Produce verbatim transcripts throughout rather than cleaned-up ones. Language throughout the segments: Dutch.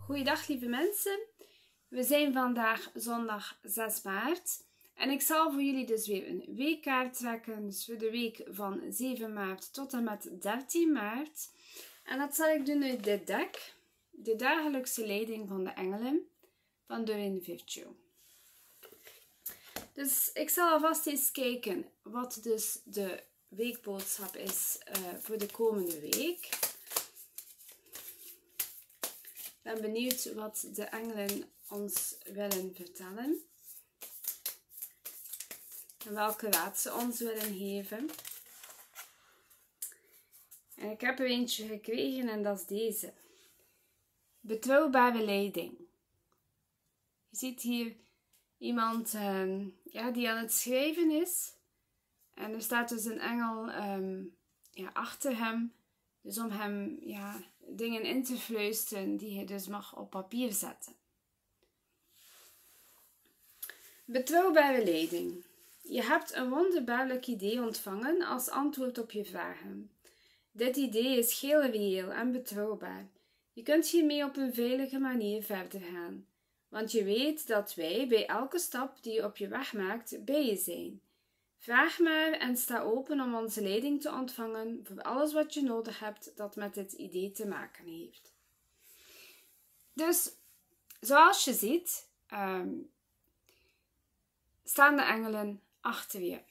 Goeiedag lieve mensen, we zijn vandaag zondag zes maart en ik zal voor jullie dus weer een weekkaart trekken, dus voor de week van zeven maart tot en met dertien maart. En dat zal ik doen uit dit deck, de dagelijkse leiding van de engelen van Doreen Virtue. Dus ik zal alvast eens kijken wat dus de weekboodschap is uh, voor de komende week. Ik ben benieuwd wat de engelen ons willen vertellen. En welke raad ze ons willen geven. En ik heb er eentje gekregen en dat is deze. Betrouwbare leiding. Je ziet hier iemand um, ja, die aan het schrijven is. En er staat dus een engel um, ja, achter hem. Dus om hem ja, dingen in te fluisteren die hij dus mag op papier zetten. Betrouwbare leiding. Je hebt een wonderbaarlijk idee ontvangen als antwoord op je vragen. Dit idee is heel reëel en betrouwbaar. Je kunt hiermee op een veilige manier verder gaan. Want je weet dat wij bij elke stap die je op je weg maakt bij je zijn. Vraag maar en sta open om onze leiding te ontvangen voor alles wat je nodig hebt dat met dit idee te maken heeft. Dus, zoals je ziet, um, staan de engelen achter je.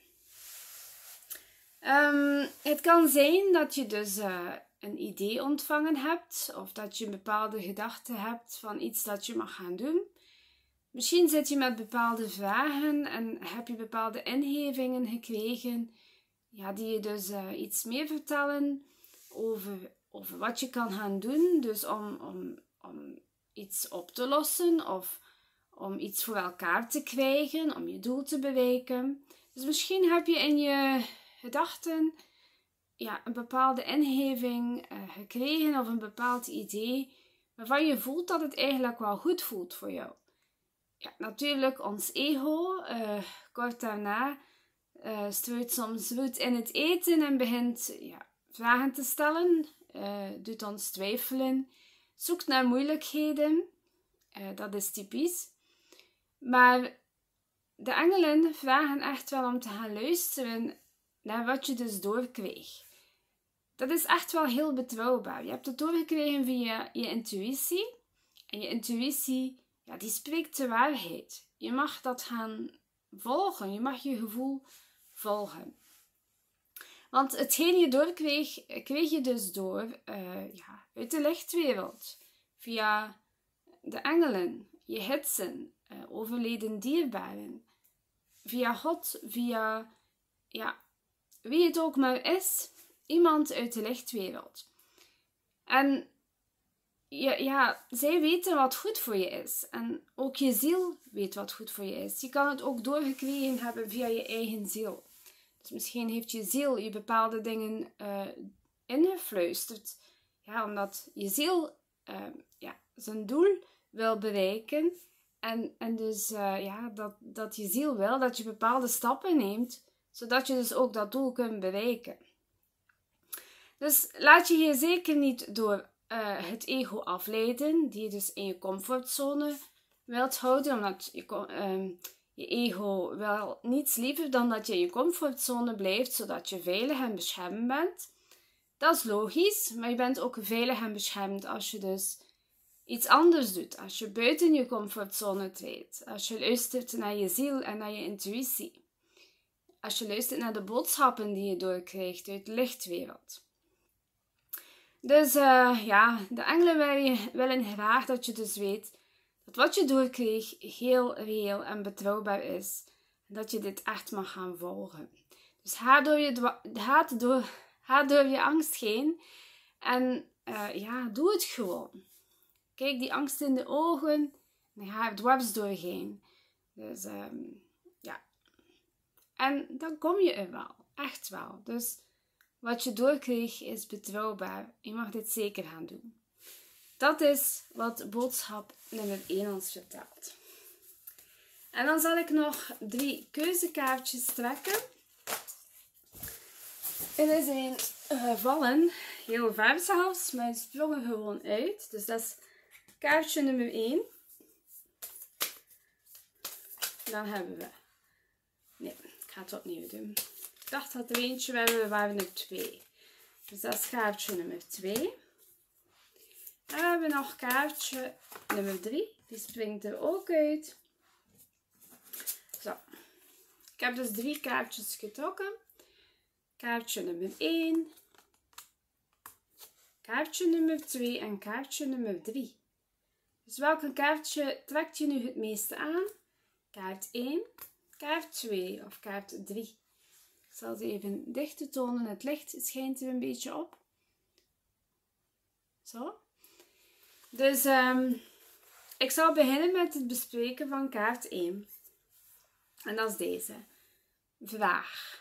Um, het kan zijn dat je dus uh, een idee ontvangen hebt, of dat je een bepaalde gedachte hebt van iets dat je mag gaan doen. Misschien zit je met bepaalde vragen en heb je bepaalde ingevingen gekregen, ja, die je dus uh, iets meer vertellen over, over wat je kan gaan doen. Dus om, om, om iets op te lossen of om iets voor elkaar te krijgen, om je doel te bereiken. Dus misschien heb je in je gedachten ja, een bepaalde ingeving uh, gekregen of een bepaald idee waarvan je voelt dat het eigenlijk wel goed voelt voor jou. Ja, natuurlijk ons ego, uh, kort daarna, uh, strooit soms roet in het eten en begint ja, vragen te stellen, uh, doet ons twijfelen, zoekt naar moeilijkheden, uh, dat is typisch. Maar de engelen vragen echt wel om te gaan luisteren naar wat je dus doorkreeg. Dat is echt wel heel betrouwbaar. Je hebt het doorgekregen via je intuïtie. En je intuïtie, ja, die spreekt de waarheid. Je mag dat gaan volgen. Je mag je gevoel volgen. Want hetgeen je doorkreeg, kreeg je dus door uh, ja, uit de lichtwereld. Via de engelen, je gidsen, uh, overleden dierbaren. Via God, via ja, wie het ook maar is, iemand uit de lichtwereld. En ja, ja, zij weten wat goed voor je is. En ook je ziel weet wat goed voor je is. Je kan het ook doorgekregen hebben via je eigen ziel. Dus misschien heeft je ziel je bepaalde dingen uh, ingefluisterd. Ja, omdat je ziel uh, ja, zijn doel wil bereiken. En, en dus uh, ja, dat, dat je ziel wil dat je bepaalde stappen neemt. Zodat je dus ook dat doel kunt bereiken. Dus laat je hier zeker niet door uh, het ego afleiden. Die je dus in je comfortzone wilt houden. Omdat je, um, je ego wel niets liever dan dat je in je comfortzone blijft. Zodat je veilig en beschermd bent. Dat is logisch. Maar je bent ook veilig en beschermd als je dus iets anders doet. Als je buiten je comfortzone treedt. Als je luistert naar je ziel en naar je intuïtie. Als je luistert naar de boodschappen die je doorkrijgt uit de lichtwereld. Dus uh, ja, de engelen willen graag dat je dus weet dat wat je doorkreeg heel reëel en betrouwbaar is. En dat je dit echt mag gaan volgen. Dus ga door je, ga door, ga door je angst heen. En uh, ja, doe het gewoon. Kijk die angst in de ogen. En ga er dwars doorheen. Dus um, ja. En dan kom je er wel. Echt wel. Dus wat je doorkreeg is betrouwbaar. Je mag dit zeker gaan doen. Dat is wat boodschap nummer één ons vertelt. En dan zal ik nog drie keuzekaartjes trekken. Er is een gevallen, heel ver zelfs, maar het sprong er gewoon uit. Dus dat is kaartje nummer één. Dan hebben we... Nee, ik ga het opnieuw doen. Ik dacht dat er eentje we hebben, waar we er twee. Dus dat is kaartje nummer twee. En we hebben nog kaartje nummer drie. Die springt er ook uit. Zo. Ik heb dus drie kaartjes getrokken. Kaartje nummer één. Kaartje nummer twee en kaartje nummer drie. Dus welke kaartje trekt je nu het meeste aan? Kaart één, kaart twee of kaart drie. Ik zal het even dichter tonen. Het licht schijnt er een beetje op. Zo. Dus um, ik zal beginnen met het bespreken van kaart één. En dat is deze. Vraag.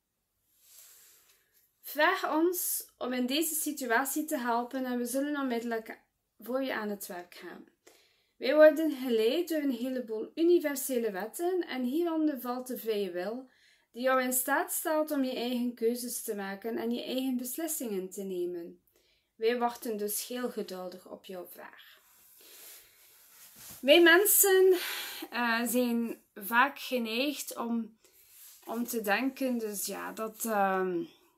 Vraag ons om in deze situatie te helpen en we zullen onmiddellijk voor je aan het werk gaan. Wij worden geleid door een heleboel universele wetten en hieronder valt de vrije wil, die jou in staat stelt om je eigen keuzes te maken en je eigen beslissingen te nemen. Wij wachten dus heel geduldig op jouw vraag. Wij mensen uh, zijn vaak geneigd om, om te denken dus ja, dat, uh,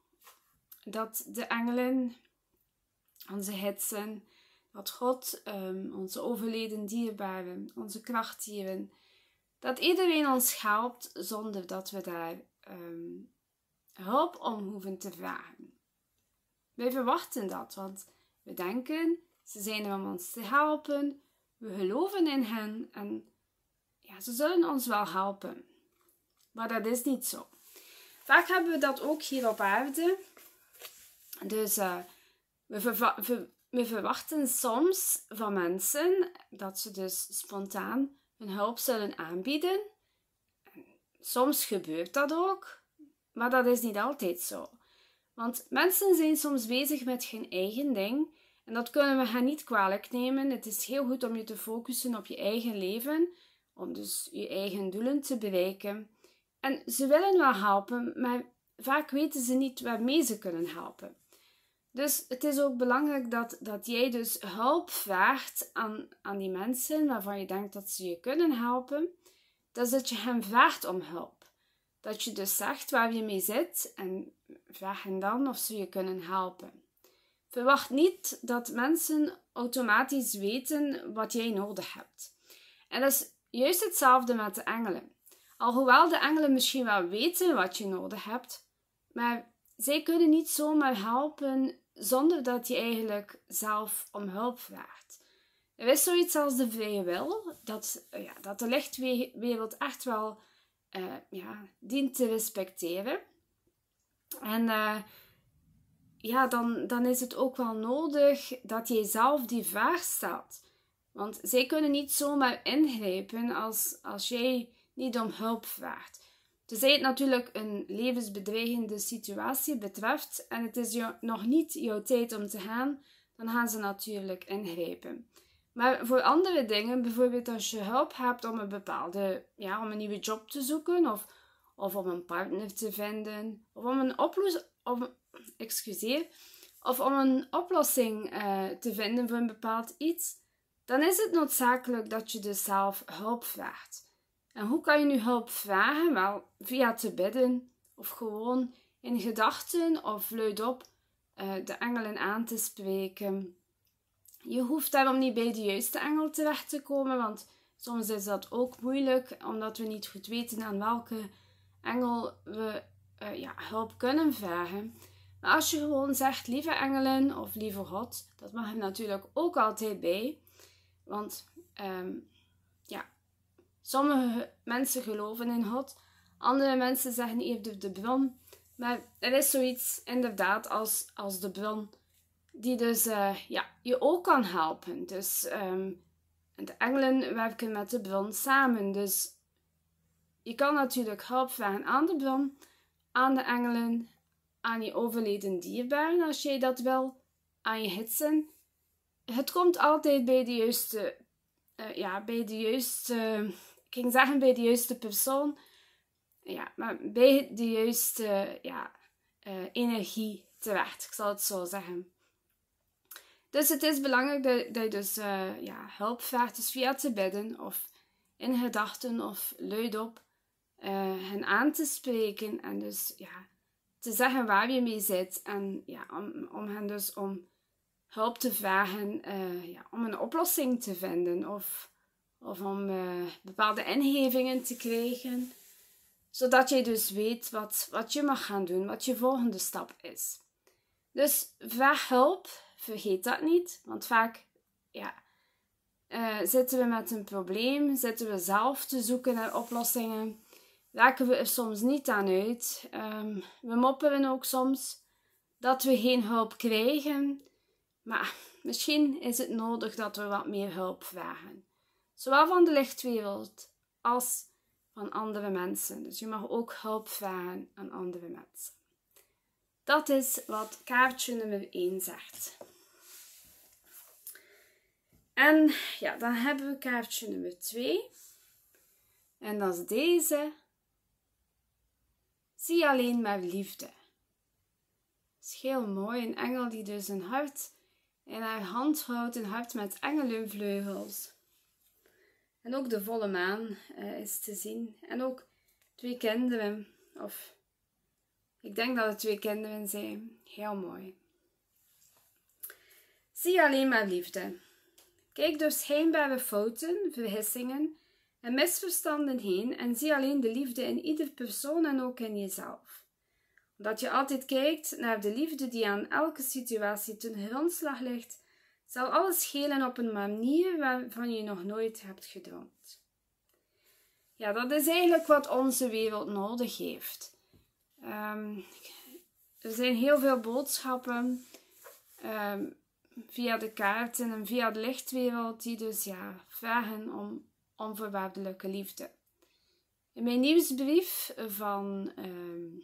dat de engelen, onze gidsen, dat God, um, onze overleden dierbaren, onze krachtdieren, dat iedereen ons helpt zonder dat we daar um, hulp om hoeven te vragen. Wij verwachten dat, want we denken, ze zijn er om ons te helpen, we geloven in hen en ja, ze zullen ons wel helpen. Maar dat is niet zo. Vaak hebben we dat ook hier op aarde. Dus uh, we, verwa we, we verwachten soms van mensen dat ze dus spontaan hun hulp zullen aanbieden. Soms gebeurt dat ook, maar dat is niet altijd zo. Want mensen zijn soms bezig met hun eigen ding en dat kunnen we hen niet kwalijk nemen. Het is heel goed om je te focussen op je eigen leven, om dus je eigen doelen te bereiken. En ze willen wel helpen, maar vaak weten ze niet waarmee ze kunnen helpen. Dus het is ook belangrijk dat, dat jij dus hulp vraagt aan, aan die mensen waarvan je denkt dat ze je kunnen helpen. Dus dat je hen vraagt om hulp. Dat je dus zegt waar je mee zit en vraag hen dan of ze je kunnen helpen. Verwacht niet dat mensen automatisch weten wat jij nodig hebt. En dat is juist hetzelfde met de engelen. Alhoewel de engelen misschien wel weten wat je nodig hebt, maar zij kunnen niet zomaar helpen zonder dat je eigenlijk zelf om hulp vraagt. Er is zoiets als de vrije wil, dat, ja, dat de lichtwereld echt wel uh, ja, dient te respecteren. En uh, ja, dan, dan is het ook wel nodig dat jij zelf die vraag stelt. Want zij kunnen niet zomaar ingrijpen als, als jij niet om hulp vraagt. Tenzij het natuurlijk een levensbedreigende situatie betreft en het is jou, nog niet jouw tijd om te gaan, dan gaan ze natuurlijk ingrijpen. Maar voor andere dingen, bijvoorbeeld als je hulp hebt om een bepaalde, ja, om een nieuwe job te zoeken of, of om een partner te vinden of om een oplossing, of, excuseer, of om een oplossing uh, te vinden voor een bepaald iets, dan is het noodzakelijk dat je dus zelf hulp vraagt. En hoe kan je nu hulp vragen? Wel, via te bidden of gewoon in gedachten of luidop uh, de engelen aan te spreken. Je hoeft daarom niet bij de juiste engel terecht te komen, want soms is dat ook moeilijk, omdat we niet goed weten aan welke engel we uh, ja, hulp kunnen vragen. Maar als je gewoon zegt, lieve engelen of lieve God, dat mag er natuurlijk ook altijd bij. Want um, ja, sommige mensen geloven in God, andere mensen zeggen eerder de bron. Maar er is zoiets inderdaad als, als de bron, die dus uh, ja, je ook kan helpen. Dus um, de engelen werken met de bron samen. Dus je kan natuurlijk hulp vragen aan de bron, aan de engelen, aan je overleden dierbaren als jij dat wil, aan je gidsen. Het komt altijd bij de juiste, uh, ja, bij de juiste, uh, ik ging zeggen bij de juiste persoon, ja, maar bij de juiste, ja, uh, energie terecht, ik zal het zo zeggen. Dus het is belangrijk dat, dat je dus uh, ja, hulp vraagt, dus via te bidden of in gedachten of luidop uh, hen aan te spreken en dus ja, te zeggen waar je mee zit en ja, om, om hen dus om hulp te vragen, uh, ja, om een oplossing te vinden of, of om uh, bepaalde ingevingen te krijgen, zodat je dus weet wat, wat je mag gaan doen, wat je volgende stap is. Dus vraag hulp, vergeet dat niet, want vaak ja, uh, zitten we met een probleem, zitten we zelf te zoeken naar oplossingen, raken we er soms niet aan uit. Um, we mopperen ook soms dat we geen hulp krijgen, maar misschien is het nodig dat we wat meer hulp vragen. Zowel van de lichtwereld als van andere mensen. Dus je mag ook hulp vragen aan andere mensen. Dat is wat kaartje nummer één zegt. En ja, dan hebben we kaartje nummer twee. En dat is deze. Zie alleen maar liefde. Dat is heel mooi. Een engel die dus een hart in haar hand houdt. Een hart met engelenvleugels. En ook de volle maan uh, is te zien. En ook twee kinderen. Of ik denk dat het twee kinderen zijn. Heel mooi. Zie alleen maar liefde. Kijk door schijnbare fouten, vergissingen en misverstanden heen en zie alleen de liefde in ieder persoon en ook in jezelf. Omdat je altijd kijkt naar de liefde die aan elke situatie ten grondslag ligt, zal alles schelen op een manier waarvan je nog nooit hebt gedroomd. Ja, dat is eigenlijk wat onze wereld nodig heeft. Um, er zijn heel veel boodschappen um, via de kaarten en via de lichtwereld die dus ja, vragen om onvoorwaardelijke liefde. In mijn nieuwsbrief van, um,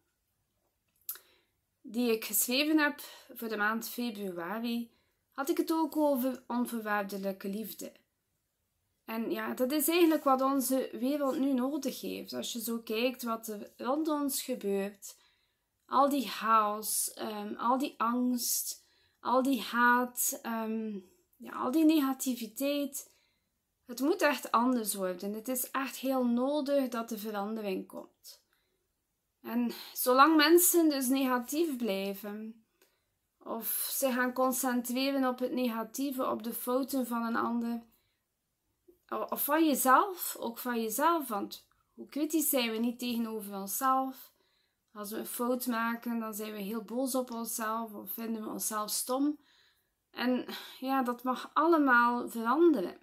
die ik geschreven heb voor de maand februari, had ik het ook over onvoorwaardelijke liefde. En ja, dat is eigenlijk wat onze wereld nu nodig heeft. Als je zo kijkt wat er rond ons gebeurt, al die chaos, um, al die angst, al die haat, um, ja, al die negativiteit. Het moet echt anders worden. Het is echt heel nodig dat de verandering komt. En zolang mensen dus negatief blijven, of zich gaan concentreren op het negatieve, op de fouten van een ander, of van jezelf, ook van jezelf, want hoe kritisch zijn we niet tegenover onszelf? Als we een fout maken, dan zijn we heel boos op onszelf of vinden we onszelf stom. En ja, dat mag allemaal veranderen.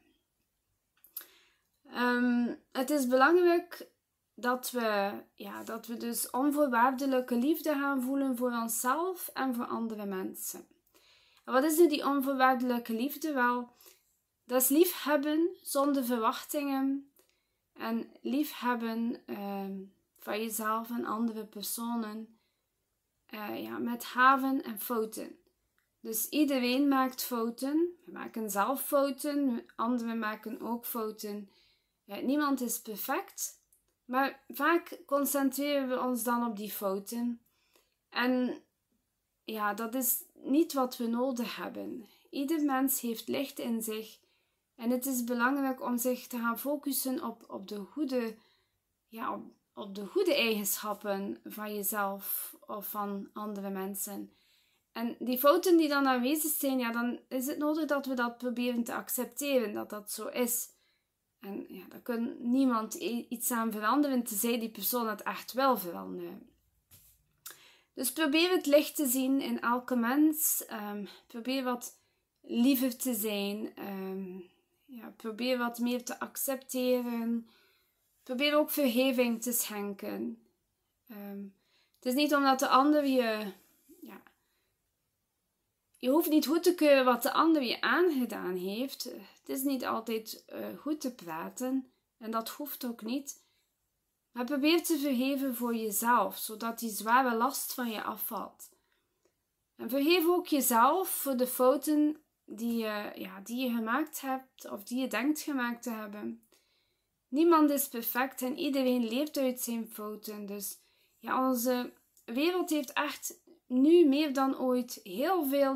Um, het is belangrijk dat we, ja, dat we dus onvoorwaardelijke liefde gaan voelen voor onszelf en voor andere mensen. En wat is nu die onvoorwaardelijke liefde? Wel, dat is liefhebben zonder verwachtingen en liefhebben um, van jezelf en andere personen, uh, ja, met haven en fouten. Dus iedereen maakt fouten. We maken zelf fouten, anderen maken ook fouten. Ja, niemand is perfect, maar vaak concentreren we ons dan op die fouten. En ja, dat is niet wat we nodig hebben. Ieder mens heeft licht in zich. En het is belangrijk om zich te gaan focussen op, op, de, goede, ja, op, op de goede eigenschappen van jezelf of van andere mensen. En die fouten die dan aanwezig zijn, ja, dan is het nodig dat we dat proberen te accepteren, dat dat zo is. En ja, daar kan niemand iets aan veranderen, tenzij die persoon het echt wil veranderen. Dus probeer het licht te zien in elke mens. Um, probeer wat liever te zijn. Um, ja, probeer wat meer te accepteren. Probeer ook vergeving te schenken. Um, het is niet omdat de ander je... Ja, je hoeft niet goed te keuren wat de ander je aangedaan heeft. Het is niet altijd uh, goed te praten. En dat hoeft ook niet. Maar probeer te vergeven voor jezelf, zodat die zware last van je afvalt. En vergeef ook jezelf voor de fouten die je, ja, die je gemaakt hebt of die je denkt gemaakt te hebben. Niemand is perfect en iedereen leert uit zijn fouten. Dus ja, onze wereld heeft echt nu meer dan ooit heel veel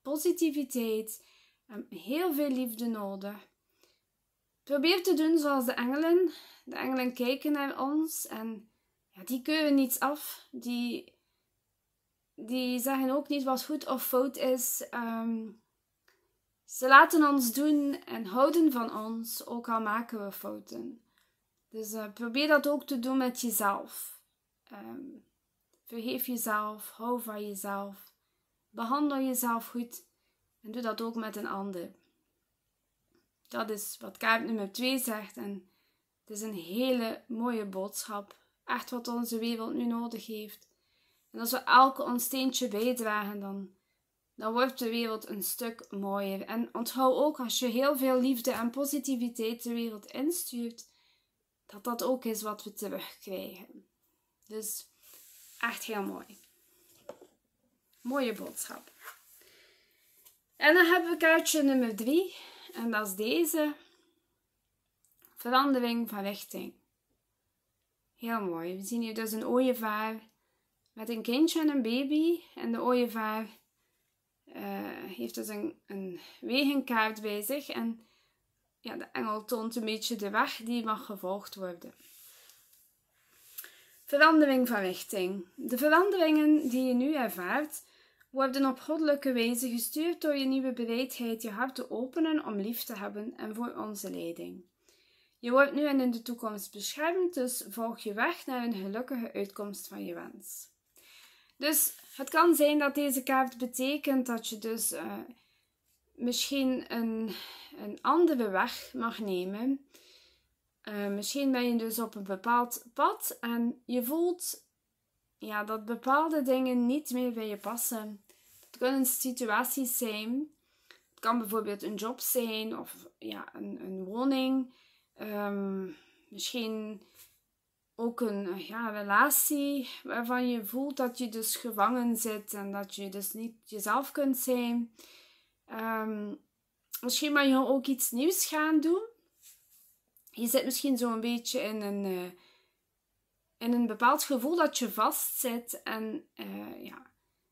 positiviteit en heel veel liefde nodig. Probeer te doen zoals de engelen. De engelen kijken naar ons en ja, die keuren niets af. Die, die zeggen ook niet wat goed of fout is. Um, ze laten ons doen en houden van ons, ook al maken we fouten. Dus uh, probeer dat ook te doen met jezelf. Um, vergeef jezelf, hou van jezelf. Behandel jezelf goed en doe dat ook met een ander. Dat is wat kaart nummer twee zegt en het is een hele mooie boodschap. Echt wat onze wereld nu nodig heeft. En als we elke ons steentje bijdragen, dan, dan wordt de wereld een stuk mooier. En onthoud ook, als je heel veel liefde en positiviteit de wereld instuurt, dat dat ook is wat we terugkrijgen. Dus echt heel mooi. Mooie boodschap. En dan hebben we kaartje nummer drie. En dat is deze. Verandering van richting. Heel mooi. We zien hier dus een ooievaar met een kindje en een baby. En de ooievaar uh, heeft dus een, een wegenkaart bij zich. En ja, de engel toont een beetje de weg die mag gevolgd worden. Verandering van richting. De veranderingen die je nu ervaart, worden op goddelijke wijze gestuurd door je nieuwe bereidheid je hart te openen om lief te hebben en voor onze leiding. Je wordt nu en in de toekomst beschermd, dus volg je weg naar een gelukkige uitkomst van je wens. Dus het kan zijn dat deze kaart betekent dat je dus uh, misschien een, een andere weg mag nemen. Uh, misschien ben je dus op een bepaald pad en je voelt ja, dat bepaalde dingen niet meer bij je passen. Het kunnen situaties zijn. Het kan bijvoorbeeld een job zijn of ja, een, een woning. Um, misschien ook een ja, relatie waarvan je voelt dat je dus gevangen zit en dat je dus niet jezelf kunt zijn. Um, misschien mag je ook iets nieuws gaan doen. Je zit misschien zo'n beetje in een, uh, in een bepaald gevoel dat je vastzit. En uh, ja,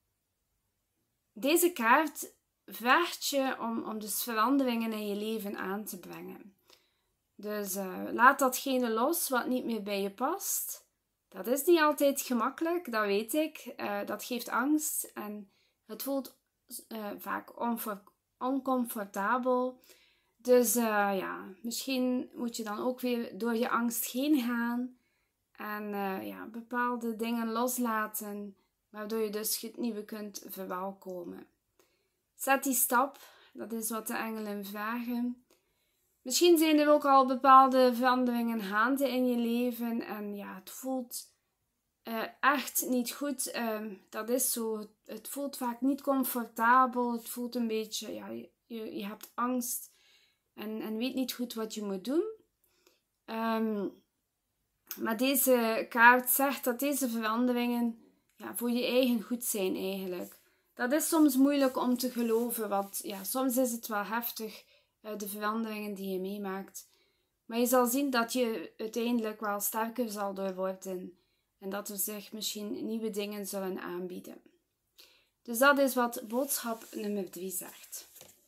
deze kaart vraagt je om, om dus veranderingen in je leven aan te brengen. Dus uh, laat datgene los wat niet meer bij je past. Dat is niet altijd gemakkelijk, dat weet ik. Uh, dat geeft angst en het voelt uh, vaak oncomfortabel. Dus uh, ja, misschien moet je dan ook weer door je angst heen gaan. En uh, ja, bepaalde dingen loslaten, waardoor je dus het nieuwe kunt verwelkomen. Zet die stap, dat is wat de engelen vragen. Misschien zijn er ook al bepaalde veranderingen gaande in je leven. En ja, het voelt uh, echt niet goed. Uh, dat is zo. Het, het voelt vaak niet comfortabel. Het voelt een beetje, ja, je, je hebt angst. En, en weet niet goed wat je moet doen. Um, maar deze kaart zegt dat deze veranderingen ja, voor je eigen goed zijn eigenlijk. Dat is soms moeilijk om te geloven. Want ja, soms is het wel heftig. De veranderingen die je meemaakt. Maar je zal zien dat je uiteindelijk wel sterker zal door worden. En dat er zich misschien nieuwe dingen zullen aanbieden. Dus dat is wat boodschap nummer drie zegt.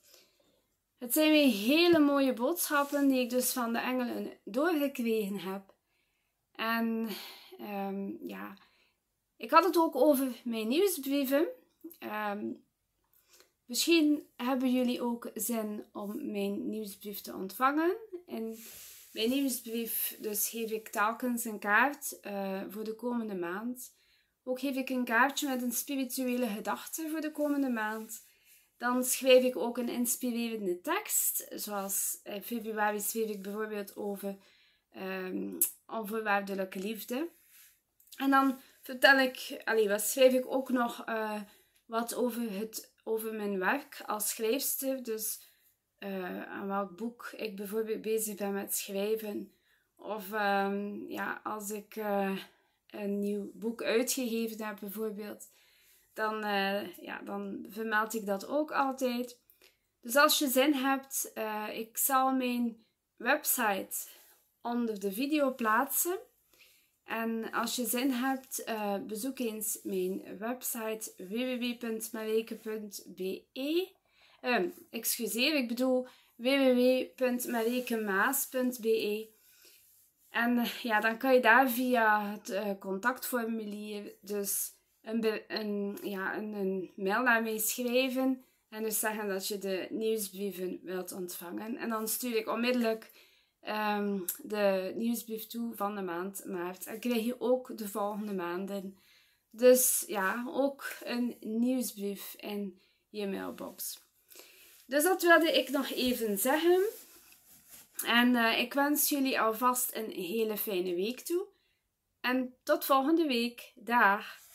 Het zijn weer hele mooie boodschappen die ik dus van de engelen doorgekregen heb. En um, ja, ik had het ook over mijn nieuwsbrieven. Um, Misschien hebben jullie ook zin om mijn nieuwsbrief te ontvangen. In mijn nieuwsbrief dus geef ik telkens een kaart uh, voor de komende maand. Ook geef ik een kaartje met een spirituele gedachte voor de komende maand. Dan schrijf ik ook een inspirerende tekst. Zoals in februari schreef ik bijvoorbeeld over um, onvoorwaardelijke liefde. En dan vertel ik, allee, wat schrijf ik ook nog uh, wat over het over mijn werk als schrijfster. Dus uh, aan welk boek ik bijvoorbeeld bezig ben met schrijven. Of um, ja, als ik uh, een nieuw boek uitgegeven heb bijvoorbeeld. Dan, uh, ja, dan vermeld ik dat ook altijd. Dus als je zin hebt, uh, ik zal mijn website onder de video plaatsen. En als je zin hebt, uh, bezoek eens mijn website w w w punt marieke punt b e. Um, excuseer, ik bedoel w w w punt mariekemaas punt b e. En uh, ja, dan kan je daar via het uh, contactformulier dus een, een, ja, een, een mail naar mij schrijven. En dus zeggen dat je de nieuwsbrieven wilt ontvangen. En dan stuur ik onmiddellijk um, de nieuwsbrief toe van de maand maart. En krijg je ook de volgende maanden. Dus ja, ook een nieuwsbrief in je mailbox. Dus dat wilde ik nog even zeggen. En uh, ik wens jullie alvast een hele fijne week toe. En tot volgende week. Dag!